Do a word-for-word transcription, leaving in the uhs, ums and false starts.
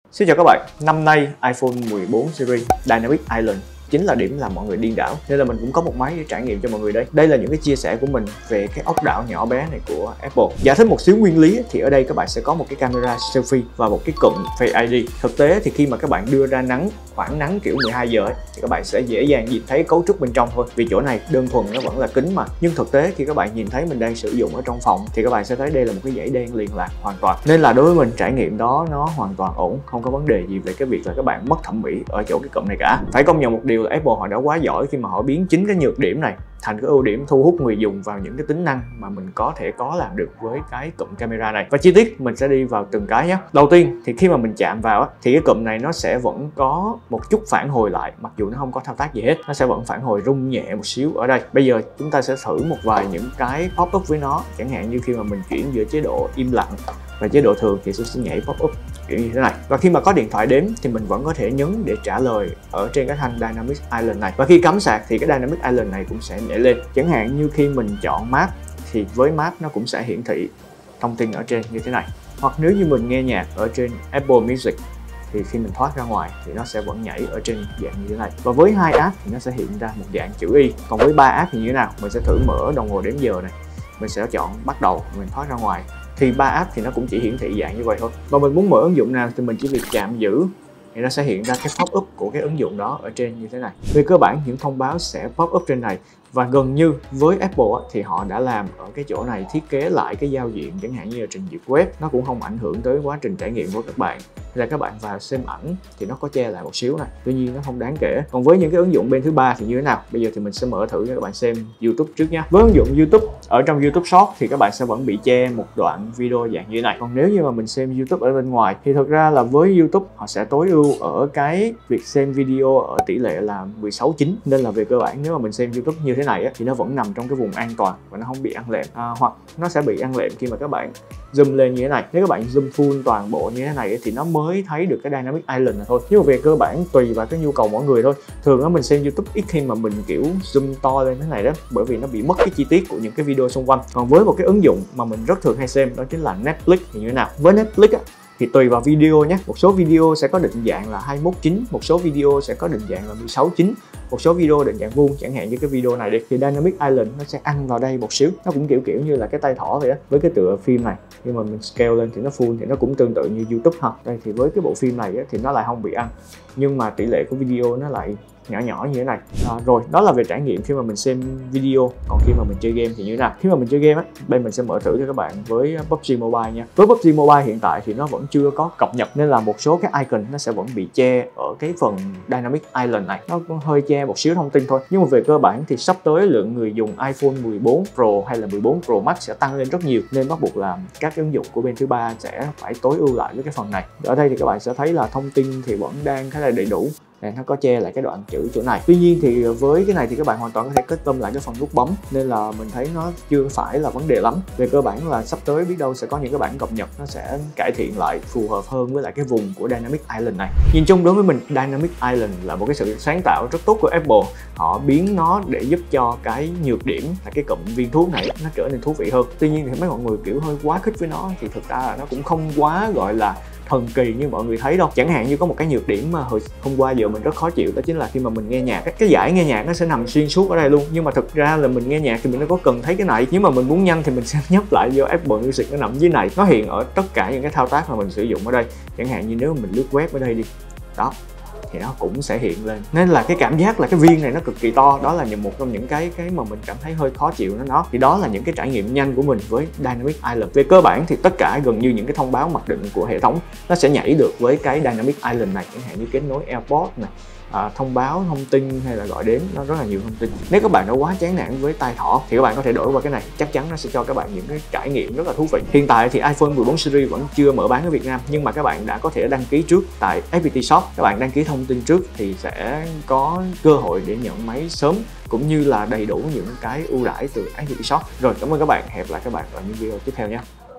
Xin chào các bạn, năm nay iPhone mười bốn series Dynamic Island chính là điểm làm mọi người điên đảo, nên là mình cũng có một máy để trải nghiệm cho mọi người đây. Đây là những cái chia sẻ của mình về cái ốc đảo nhỏ bé này của Apple. Giải thích một xíu nguyên lý thì ở đây các bạn sẽ có một cái camera selfie và một cái cụm Face i đê. Thực tế thì khi mà các bạn đưa ra nắng, khoảng nắng kiểu mười hai giờ ấy, thì các bạn sẽ dễ dàng nhìn thấy cấu trúc bên trong thôi, vì chỗ này đơn thuần nó vẫn là kính mà. Nhưng thực tế khi các bạn nhìn thấy mình đang sử dụng ở trong phòng thì các bạn sẽ thấy đây là một cái dãy đen liền lạc hoàn toàn. Nên là đối với mình, trải nghiệm đó nó hoàn toàn ổn, không có vấn đề gì về cái việc là các bạn mất thẩm mỹ ở chỗ cái cụm này cả. Phải công nhận một điều là Apple họ đã quá giỏi khi mà họ biến chính cái nhược điểm này thành cái ưu điểm, thu hút người dùng vào những cái tính năng mà mình có thể có làm được với cái cụm camera này. Và chi tiết mình sẽ đi vào từng cái nhé. Đầu tiên thì khi mà mình chạm vào thì cái cụm này nó sẽ vẫn có một chút phản hồi lại, mặc dù nó không có thao tác gì hết, nó sẽ vẫn phản hồi rung nhẹ một xíu ở đây. Bây giờ chúng ta sẽ thử một vài những cái pop up với nó, chẳng hạn như khi mà mình chuyển giữa chế độ im lặng và chế độ thường thì sẽ nhảy pop up kiểu như thế này. Và khi mà có điện thoại đếm thì mình vẫn có thể nhấn để trả lời ở trên cái thanh Dynamic Island này. Và khi cắm sạc thì cái Dynamic Island này cũng sẽ nhảy lên. Chẳng hạn như khi mình chọn Map thì với Map nó cũng sẽ hiển thị thông tin ở trên như thế này. Hoặc nếu như mình nghe nhạc ở trên Apple Music thì khi mình thoát ra ngoài thì nó sẽ vẫn nhảy ở trên dạng như thế này. Và với hai app thì nó sẽ hiện ra một dạng chữ Y. Còn với ba app thì như thế nào? Mình sẽ thử mở đồng hồ đếm giờ này. Mình sẽ chọn bắt đầu, mình thoát ra ngoài. Thì ba app thì nó cũng chỉ hiển thị dạng như vậy thôi. Và mình muốn mở ứng dụng nào thì mình chỉ việc chạm giữ thì nó sẽ hiện ra cái pop up của cái ứng dụng đó ở trên như thế này. Về cơ bản những thông báo sẽ pop up trên này. Và gần như với Apple thì họ đã làm ở cái chỗ này, thiết kế lại cái giao diện, chẳng hạn như là trình duyệt web, nó cũng không ảnh hưởng tới quá trình trải nghiệm của các bạn. Là các bạn vào xem ảnh thì nó có che lại một xíu này, tuy nhiên nó không đáng kể. Còn với những cái ứng dụng bên thứ ba thì như thế nào? Bây giờ thì mình sẽ mở thử cho các bạn xem YouTube trước nha. Với ứng dụng YouTube, ở trong YouTube Short thì các bạn sẽ vẫn bị che một đoạn video dạng như thế này. Còn nếu như mà mình xem YouTube ở bên ngoài thì thực ra là với YouTube họ sẽ tối ưu ở cái việc xem video ở tỷ lệ là mười sáu chín, nên là về cơ bản nếu mà mình xem YouTube như thế này á, thì nó vẫn nằm trong cái vùng an toàn và nó không bị ăn lệm, à, hoặc nó sẽ bị ăn lệm khi mà các bạn zoom lên như thế này. Nếu các bạn zoom full toàn bộ như thế này thì nó mới thấy được cái Dynamic Island này thôi. Nhưng mà về cơ bản tùy vào cái nhu cầu mỗi người thôi. Thường á mình xem YouTube ít khi mà mình kiểu zoom to lên thế này đó, bởi vì nó bị mất cái chi tiết của những cái video xung quanh. Còn với một cái ứng dụng mà mình rất thường hay xem đó chính là Netflix thì như thế nào? Với Netflix á thì tùy vào video nhé. Một số video sẽ có định dạng là hai mươi mốt chín, một số video sẽ có định dạng là mười sáu chín, một số video định dạng vuông, chẳng hạn như cái video này đi thì Dynamic Island nó sẽ ăn vào đây một xíu. Nó cũng kiểu kiểu như là cái tay thỏ vậy đó. Với cái tựa phim này, nhưng mà mình scale lên thì nó full thì nó cũng tương tự như YouTube ha. Đây thì với cái bộ phim này á, thì nó lại không bị ăn, nhưng mà tỷ lệ của video nó lại nhỏ nhỏ như thế này. À, rồi đó là về trải nghiệm khi mà mình xem video. Còn khi mà mình chơi game thì như thế nào? Khi mà mình chơi game á, đây mình sẽ mở thử cho các bạn với pê u bê giê Mobile nha. Với pê u bê giê Mobile hiện tại thì nó vẫn chưa có cập nhật, nên là một số cái icon nó sẽ vẫn bị che ở cái phần Dynamic Island này. Nó cũng hơi che một xíu thông tin thôi. Nhưng mà về cơ bản thì sắp tới lượng người dùng iPhone mười bốn Pro hay là mười bốn Pro Max sẽ tăng lên rất nhiều, nên bắt buộc là các ứng dụng của bên thứ ba sẽ phải tối ưu lại với cái phần này. Ở đây thì các bạn sẽ thấy là thông tin thì vẫn đang khá là đầy đủ. Này, nó có che lại cái đoạn chữ chỗ này. Tuy nhiên thì với cái này thì các bạn hoàn toàn có thể kết tâm lại cái phần nút bấm, nên là mình thấy nó chưa phải là vấn đề lắm. Về cơ bản là sắp tới biết đâu sẽ có những cái bản cập nhật nó sẽ cải thiện lại phù hợp hơn với lại cái vùng của Dynamic Island này. Nhìn chung đối với mình, Dynamic Island là một cái sự sáng tạo rất tốt của Apple. Họ biến nó để giúp cho cái nhược điểm là cái cụm viên thuốc này nó trở nên thú vị hơn. Tuy nhiên thì mấy mọi người kiểu hơi quá khích với nó thì thực ra là nó cũng không quá gọi là thần kỳ như mọi người thấy đâu. Chẳng hạn như có một cái nhược điểm mà hồi hôm qua giờ mình rất khó chịu, đó chính là khi mà mình nghe nhạc, cái dải nghe nhạc nó sẽ nằm xuyên suốt ở đây luôn. Nhưng mà thực ra là mình nghe nhạc thì mình đâu có cần thấy cái này. Nếu mà mình muốn nhanh thì mình sẽ nhấp lại vô Apple Music, nó nằm dưới này, nó hiện ở tất cả những cái thao tác mà mình sử dụng ở đây. Chẳng hạn như nếu mình lướt web ở đây đi, đó thì nó cũng sẽ hiện lên. Nên là cái cảm giác là cái viên này nó cực kỳ to, đó là một trong những cái cái mà mình cảm thấy hơi khó chịu nó đó. Thì đó là những cái trải nghiệm nhanh của mình với Dynamic Island. Về cơ bản thì tất cả gần như những cái thông báo mặc định của hệ thống nó sẽ nhảy được với cái Dynamic Island này, chẳng hạn như kết nối AirPods này, À, thông báo thông tin hay là gọi đến, nó rất là nhiều thông tin. Nếu các bạn đã quá chán nản với tai thỏ thì các bạn có thể đổi qua cái này, chắc chắn nó sẽ cho các bạn những cái trải nghiệm rất là thú vị. Hiện tại thì iPhone mười bốn series vẫn chưa mở bán ở Việt Nam, nhưng mà các bạn đã có thể đăng ký trước tại ép pê tê Shop. Các bạn đăng ký thông tin trước thì sẽ có cơ hội để nhận máy sớm, cũng như là đầy đủ những cái ưu đãi từ ép pê tê Shop. Rồi, cảm ơn các bạn, hẹn gặp lại các bạn ở những video tiếp theo nhé.